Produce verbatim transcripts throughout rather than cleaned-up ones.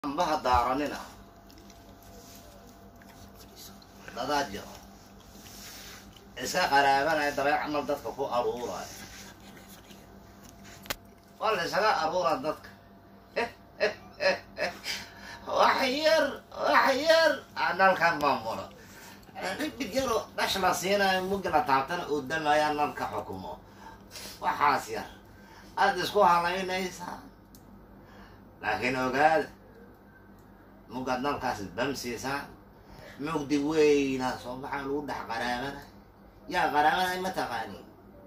ambaha daaranina dadaa jiro iska qaraabanaya dabeec camal dadka ku aruuraya waa la isaga aruura dadka wax yar wax yar nalkan maamula dhibid yaro dhash la siinayo mugla taabtana uu damaya nalka xukumo waxaas yar aad isku halaynaysaa laakiin ogaada mugad nalkaas bamsiisaa mugdi weyna soo maxaa lagu dhex qaraabanay yaa qaraabanay ma taqaaniin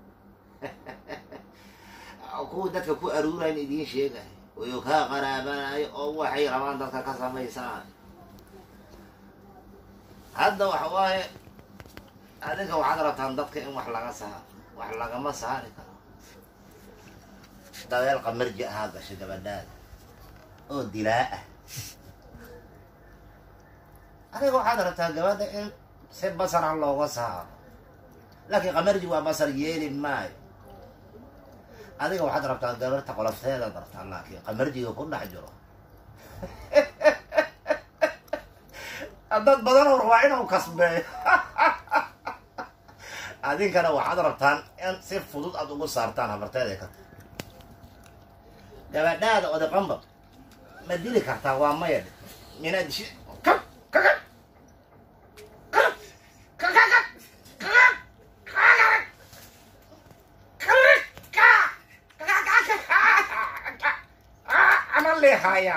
kuwa dadka ku aruurayn idiin sheegay oo kaa qaraabanayo oo waxay rabaan dadka ka samaysaan hadda waxa waaye adinka waxaad rabtaan dadka in wax laga saaro wax lagama saari karo dabeel qamarji ahaa gashay gabadhaada oo dilaa ah adiga waxaad rabtaa gabadha in si basar ah looga saaro laakiin qamarji waa basar yeeli maayo adiga waxaad rabtaa gabarta qolofteeda dartaa laakiin qamarjiga ku dhex jiro dad badan oo rabaa inuu kasbeeyo adinkana waxaad rabtaan in si fudud aad ugu saartaan habarteeda ka gabadhaada oday qambab ma dili kartaa waa maya minaad dishi kab kakab haya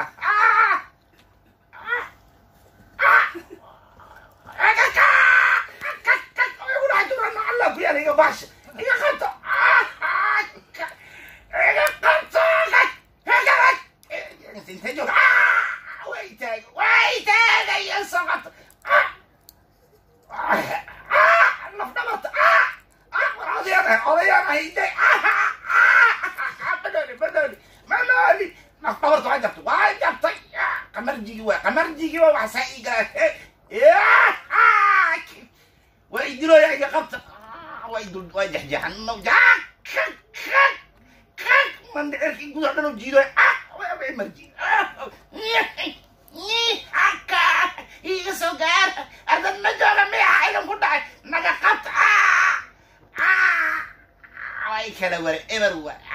qamarjigi waa wax saa'iga way dilo yaa qabta way dul way jaxjaxan no jaak man dherki gudo dhano jiido way way marji ni haka iga soo gaar adan ma jooga ma aydan ku dhacay naga qabta way kala war eber waa